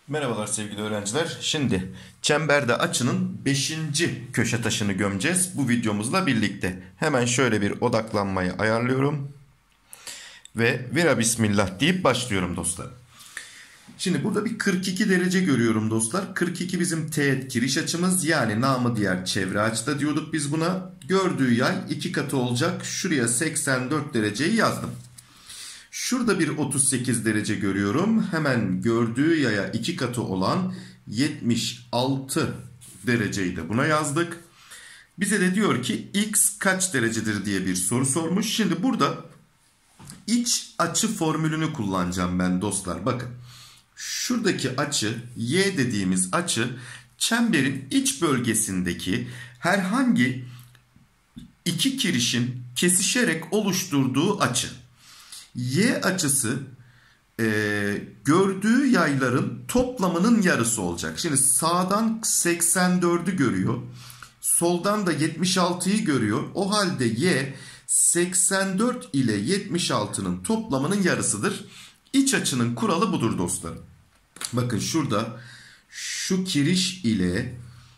Merhabalar sevgili öğrenciler. Şimdi çemberde açının 5. köşe taşını gömeceğiz bu videomuzla birlikte. Hemen şöyle bir odaklanmayı ayarlıyorum. Ve vira bismillah deyip başlıyorum dostlar. Şimdi burada bir 42 derece görüyorum dostlar. 42 bizim teğet giriş açımız, yani namı diğer çevre açıda diyorduk biz buna. Gördüğü yay 2 katı olacak. Şuraya 84 dereceyi yazdım. Şurada bir 38 derece görüyorum. Hemen gördüğü yaya 2 katı olan 76 dereceyi de buna yazdık. Bize de diyor ki x kaç derecedir diye bir soru sormuş. Şimdi burada iç açı formülünü kullanacağım ben dostlar. Bakın şuradaki açı, y dediğimiz açı, çemberin iç bölgesindeki herhangi iki kirişin kesişerek oluşturduğu açı. Y açısı gördüğü yayların toplamının yarısı olacak. Şimdi sağdan 84'ü görüyor. Soldan da 76'yı görüyor. O halde y 84 ile 76'nın toplamının yarısıdır. İç açının kuralı budur dostlarım. Bakın şurada şu kiriş ile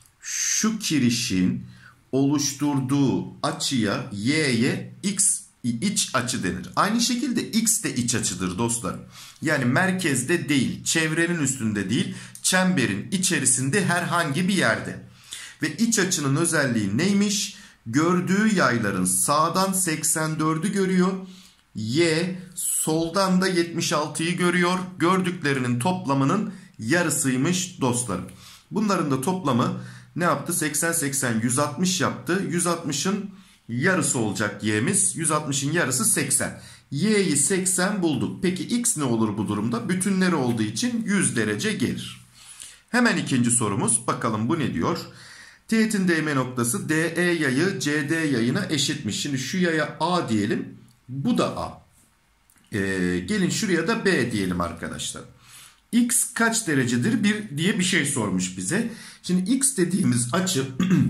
şu kirişin oluşturduğu açıya y'ye x iç açı denir. Aynı şekilde x de iç açıdır dostlar. Yani merkezde değil, çevrenin üstünde değil, çemberin içerisinde herhangi bir yerde. Ve iç açının özelliği neymiş? Gördüğü yayların sağdan 84'ü görüyor. Y soldan da 76'yı görüyor. Gördüklerinin toplamının yarısıymış dostlarım. Bunların da toplamı ne yaptı? 80 80 160 yaptı. 160'ın yarısı olacak y'miz. 160'ın yarısı 80. Y'yi 80 bulduk. Peki x ne olur bu durumda? Bütünleri olduğu için 100 derece gelir. Hemen ikinci sorumuz. Bakalım bu ne diyor? Teğetin değme noktası DE yayı CD yayına eşitmiş. Şimdi şu yaya A diyelim. Bu da A. Gelin şuraya da B diyelim arkadaşlar. X kaç derecedir diye bir şey sormuş bize. Şimdi x dediğimiz açı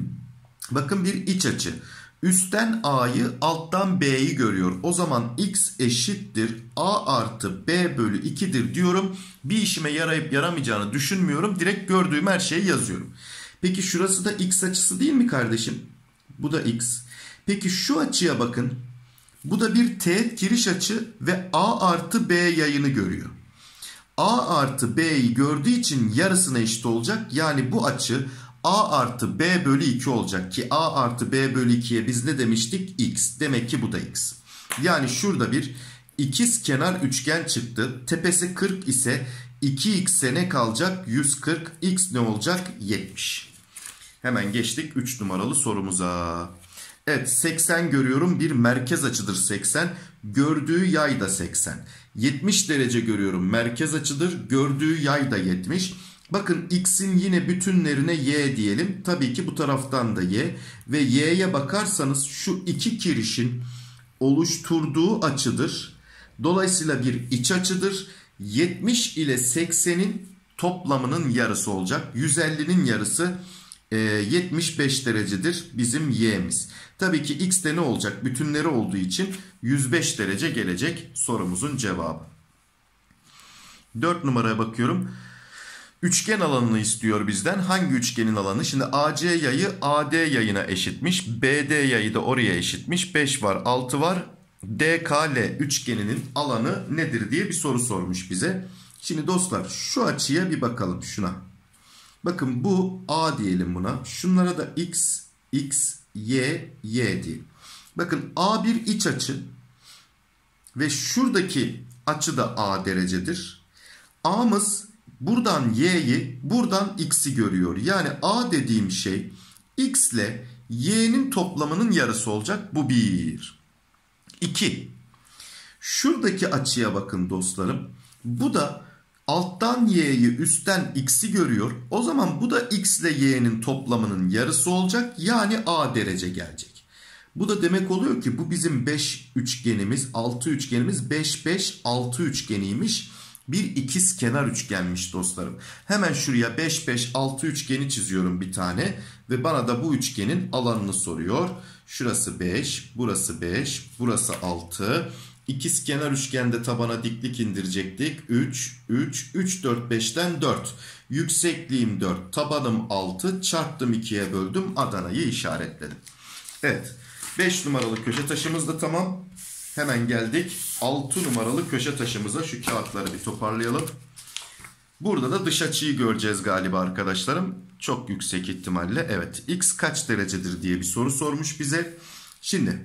bakın bir iç açı. Üstten A'yı, alttan B'yi görüyor. O zaman x eşittir A artı B bölü 2'dir diyorum. Bir işime yarayıp yaramayacağını düşünmüyorum. Direkt gördüğüm her şeyi yazıyorum. Peki şurası da x açısı değil mi kardeşim? Bu da x. Peki şu açıya bakın. Bu da bir teğet giriş açı ve A artı B yayını görüyor. A artı B'yi gördüğü için yarısına eşit olacak. Yani bu açı A artı B bölü 2 olacak ki A artı B bölü 2'ye biz ne demiştik? X. Demek ki bu da x. Yani şurada bir ikiz kenar üçgen çıktı. Tepesi 40 ise 2x'e ne kalacak? 140. X ne olacak? 70. Hemen geçtik 3 numaralı sorumuza. Evet, 80 görüyorum, bir merkez açıdır 80. Gördüğü yay da 80. 70 derece görüyorum, merkez açıdır. Gördüğü yay da 70. Bakın x'in yine bütünlerine y diyelim. Tabii ki bu taraftan da y. Ve y'ye bakarsanız şu iki kirişin oluşturduğu açıdır. Dolayısıyla bir iç açıdır. 70 ile 80'in toplamının yarısı olacak. 150'nin yarısı 75 derecedir bizim y'miz. Tabii ki x de ne olacak? Bütünleri olduğu için 105 derece gelecek sorumuzun cevabı. 4 numaraya bakıyorum. Üçgen alanını istiyor bizden. Hangi üçgenin alanı? Şimdi AC yayı AD yayına eşitmiş. BD yayı da oraya eşitmiş. 5 var, 6 var. DKL üçgeninin alanı nedir diye bir soru sormuş bize. Şimdi dostlar şu açıya bir bakalım, şuna. Bakın bu A diyelim buna. Şunlara da X, X, Y, Y diyelim. Bakın A bir iç açı. Ve şuradaki açı da A derecedir. A'mız buradan Y'yi, buradan X'i görüyor. Yani A dediğim şey X ile Y'nin toplamının yarısı olacak. Bu 1. 2. Şuradaki açıya bakın dostlarım. Bu da alttan y'yi, üstten x'i görüyor. O zaman bu da x ile y'nin toplamının yarısı olacak. Yani a derece gelecek. Bu da demek oluyor ki bu bizim 5 üçgenimiz, 6 üçgenimiz 5 5 6 üçgeniymiş. Bir ikiz kenar üçgenmiş dostlarım. Hemen şuraya 5 5 6 üçgeni çiziyorum bir tane ve bana da bu üçgenin alanını soruyor. Şurası 5, burası 5, burası 6. İkizkenar üçgende tabana diklik indirecektik. 3, 3, 3, 4, 5'ten 4. Yüksekliğim 4, tabanım 6. Çarptım 2'ye böldüm. Adana'yı işaretledim. Evet. 5 numaralı köşe taşımız da tamam. Hemen geldik 6 numaralı köşe taşımıza. Şu kağıtları bir toparlayalım. Burada da dış açıyı göreceğiz galiba arkadaşlarım. Çok yüksek ihtimalle. Evet. X kaç derecedir diye bir soru sormuş bize. Şimdi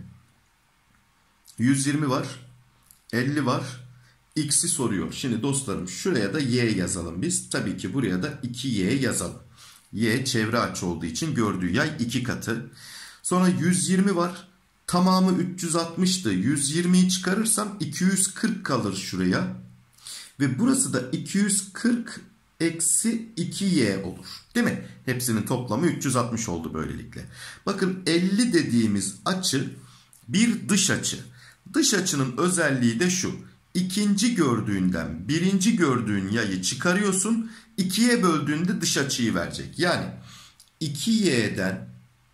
120 var. 50 var. X'i soruyor. Şimdi dostlarım şuraya da Y yazalım biz. Tabii ki buraya da 2Y yazalım. Y çevre açı olduğu için gördüğü yay 2 katı. Sonra 120 var. Tamamı 360'tı. 120'yi çıkarırsam 240 kalır şuraya. Ve burası da 240 eksi 2Y olur. Değil mi? Hepsinin toplamı 360 oldu böylelikle. Bakın 50 dediğimiz açı bir dış açı. Dış açının özelliği de şu. İkinci gördüğünden birinci gördüğün yayı çıkarıyorsun. 2'ye böldüğünde dış açıyı verecek. Yani 2y'den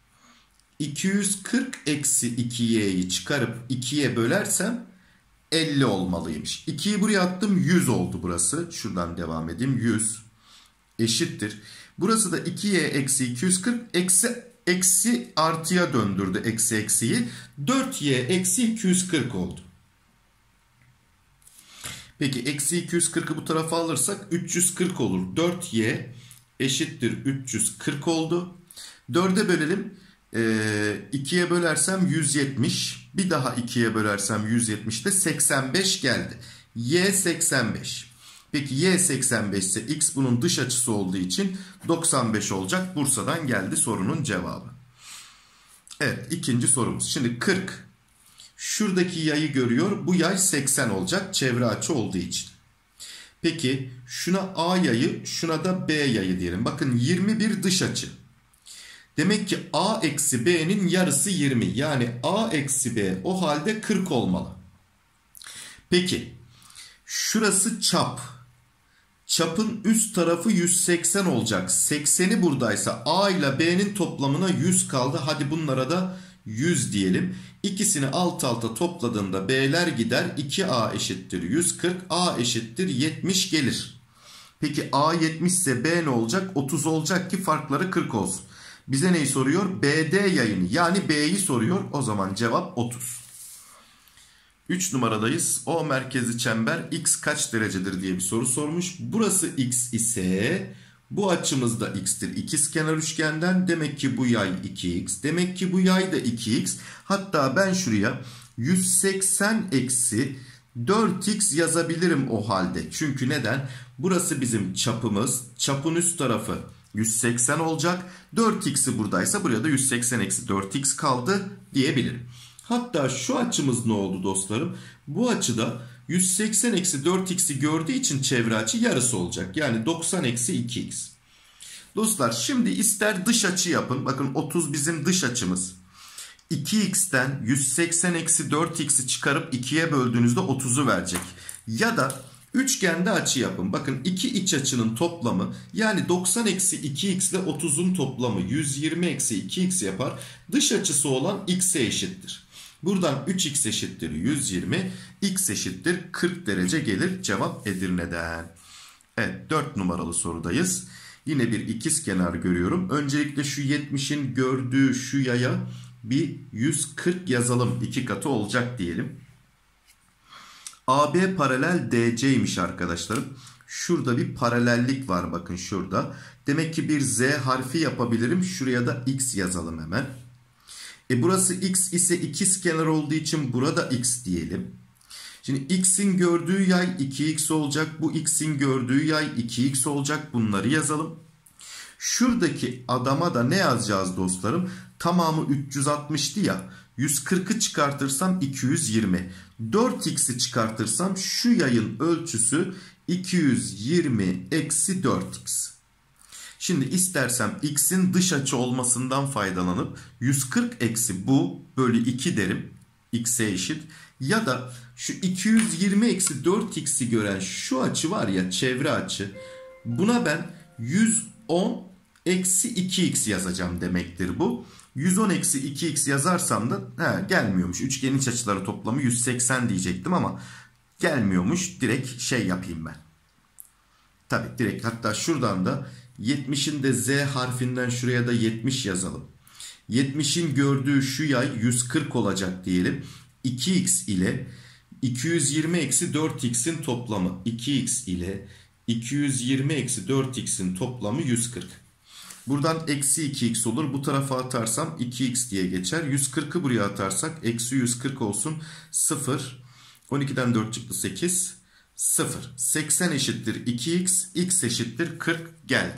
240 eksi 2y'yi çıkarıp 2'ye bölersem 50 olmalıymış. 2'yi buraya attım, 100 oldu burası. Şuradan devam edeyim. 100 eşittir. Burası da 2y eksi 240 eksi artıya döndürdü eksi eksiyi. 4y eksi 240 oldu. Peki eksi 240'ı bu tarafa alırsak 340 olur. 4y eşittir 340 oldu. 4'e bölelim. 2'ye bölersem 170. Bir daha 2'ye bölersem 170 de 85 geldi. Y 85. Peki Y 85 ise X bunun dış açısı olduğu için 95 olacak. Bursa'dan geldi sorunun cevabı. Evet, ikinci sorumuz. Şimdi 40. Şuradaki yayı görüyor. Bu yay 80 olacak çevre açı olduğu için. Peki şuna A yayı, şuna da B yayı diyelim. Bakın 21 dış açı. Demek ki A eksi B'nin yarısı 20. Yani A eksi B o halde 40 olmalı. Peki şurası çap. Çapın üst tarafı 180 olacak. 80'i buradaysa A ile B'nin toplamına 100 kaldı. Hadi bunlara da 100 diyelim. İkisini alt alta topladığında B'ler gider. 2A eşittir 140. A eşittir 70 gelir. Peki A 70 ise B ne olacak? 30 olacak ki farkları 40 olsun. Bize neyi soruyor? BD yayını yani B'yi soruyor. O zaman cevap 30. 3 numaradayız. O merkezli çember X kaç derecedir diye bir soru sormuş. Burası X ise bu açımız da X'tir. İkizkenar üçgenden demek ki bu yay 2X. Demek ki bu yay da 2X. Hatta ben şuraya 180 eksi 4X yazabilirim o halde. Çünkü neden? Burası bizim çapımız. Çapın üst tarafı 180 olacak. 4x'i buradaysa buraya da 180 eksi 4x kaldı diyebilirim. Hatta şu açımız ne oldu dostlarım? Bu açıda 180 eksi 4x'i gördüğü için çevre açı yarısı olacak. Yani 90 eksi 2x. Dostlar şimdi ister dış açı yapın. Bakın 30 bizim dış açımız. 2x'ten 180 eksi 4x'i çıkarıp 2'ye böldüğünüzde 30'u verecek. Ya da üçgende açı yapın. Bakın iki iç açının toplamı yani 90 eksi 2x ile 30'un toplamı 120 eksi 2x yapar. Dış açısı olan x'e eşittir. Buradan 3x eşittir 120, x eşittir 40 derece gelir. Cevap Edirne'den. Evet, 4 numaralı sorudayız. Yine bir ikizkenar görüyorum. Öncelikle şu 70'in gördüğü şu yaya bir 140 yazalım. 2 katı olacak diyelim. AB paralel DC'ymiş arkadaşlarım. Şurada bir paralellik var bakın şurada. Demek ki bir Z harfi yapabilirim. Şuraya da X yazalım hemen. Burası X ise ikizkenar olduğu için burada X diyelim. Şimdi X'in gördüğü yay 2X olacak. Bu X'in gördüğü yay 2X olacak. Bunları yazalım. Şuradaki adama da ne yazacağız dostlarım? Tamamı 360'tı ya. 140'ı çıkartırsam 220. 4x'i çıkartırsam şu yayın ölçüsü 220 eksi 4x. Şimdi istersem x'in dış açı olmasından faydalanıp 140 eksi bu bölü 2 derim. X'e eşit. Ya da şu 220 eksi 4x'i gören şu açı var ya çevre açı. Buna ben 110 eksi 2x yazacağım demektir bu. 110 eksi 2x yazarsam da gelmiyormuş. Üçgenin iç açıları toplamı 180 diyecektim ama gelmiyormuş. Direkt şey yapayım ben. Tabii direkt, hatta şuradan da 70'in de z harfinden şuraya da 70 yazalım. 70'in gördüğü şu yay 140 olacak diyelim. 2x ile 220 eksi 4x'in toplamı. 2x ile 220 eksi 4x'in toplamı 140. Buradan eksi 2x olur. Bu tarafa atarsam 2x diye geçer. 140'ı buraya atarsak eksi 140 olsun. 0. 12'den 4 çıktı 8. 0. 80 eşittir 2x. X eşittir 40 geldi.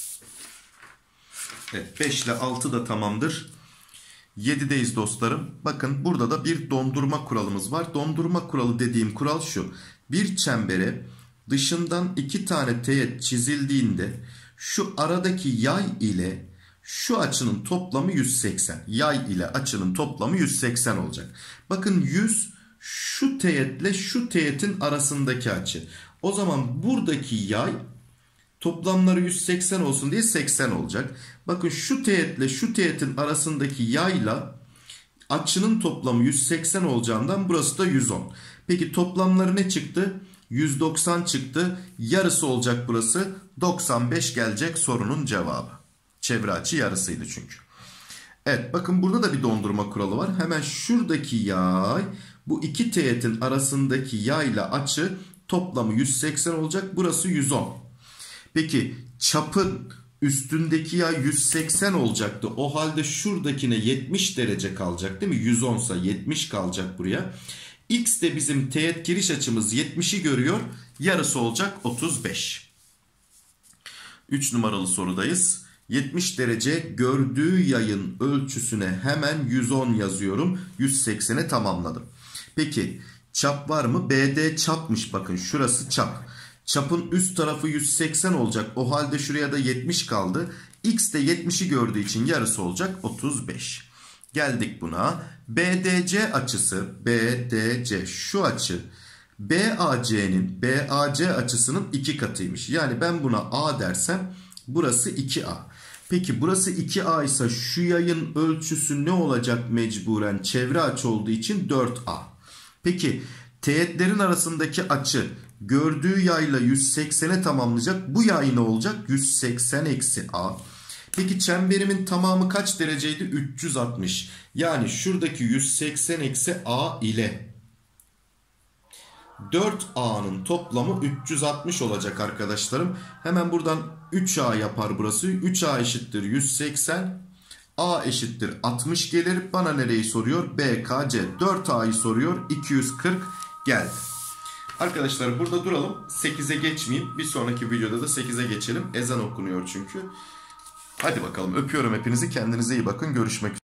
Evet, 5 ile 6 da tamamdır. 7'deyiz dostlarım. Bakın burada da bir dondurma kuralımız var. Dondurma kuralı dediğim kural şu. Bir çembere dışından 2 tane teğet çizildiğinde şu aradaki yay ile şu açının toplamı 180. Yay ile açının toplamı 180 olacak. Bakın 100 şu teğetle şu teğetin arasındaki açı. O zaman buradaki yay toplamları 180 olsun diye 80 olacak. Bakın şu teğetle şu teğetin arasındaki yayla açının toplamı 180 olacağından burası da 110. Peki toplamları ne çıktı? 190 çıktı. Yarısı olacak burası. 95 gelecek sorunun cevabı. Çevre açı yarısıydı çünkü. Evet, bakın burada da bir dondurma kuralı var. Hemen şuradaki yay bu iki teğetin arasındaki yayla açı toplamı 180 olacak. Burası 110. Peki çapın üstündeki yay 180 olacaktı. O halde şuradakine 70 derece kalacak değil mi? 110 ise 70 kalacak buraya. X de bizim teğet giriş açımız 70'i görüyor. Yarısı olacak 35. 3 numaralı sorudayız. 70 derece gördüğü yayın ölçüsüne hemen 110 yazıyorum. 180'e tamamladım. Peki çap var mı? BD çapmış, bakın şurası çap. Çapın üst tarafı 180 olacak. O halde şuraya da 70 kaldı. X de 70'i gördüğü için yarısı olacak 35. Geldik buna. BDC açısı, BDC şu açı BAC açısının 2 katıymış. Yani ben buna A dersem burası 2A. Peki burası 2A ise şu yayın ölçüsü ne olacak mecburen? Çevre açı olduğu için 4A. Peki teğetlerin arasındaki açı gördüğü yayla 180'e tamamlayacak. Bu yay ne olacak? 180 eksi A. Peki çemberimin tamamı kaç dereceydi? 360. Yani şuradaki 180 eksi A ile 4A'nın toplamı 360 olacak arkadaşlarım. Hemen buradan 3A yapar burası. 3A eşittir 180. A eşittir 60 gelir. Bana nereyi soruyor? BKC. 4A'yı soruyor. 240 geldi. Arkadaşlar burada duralım. 8'e geçmeyeyim. Bir sonraki videoda da 8'e geçelim. Ezan okunuyor çünkü. Hadi bakalım, öpüyorum hepinizi. Kendinize iyi bakın. Görüşmek üzere.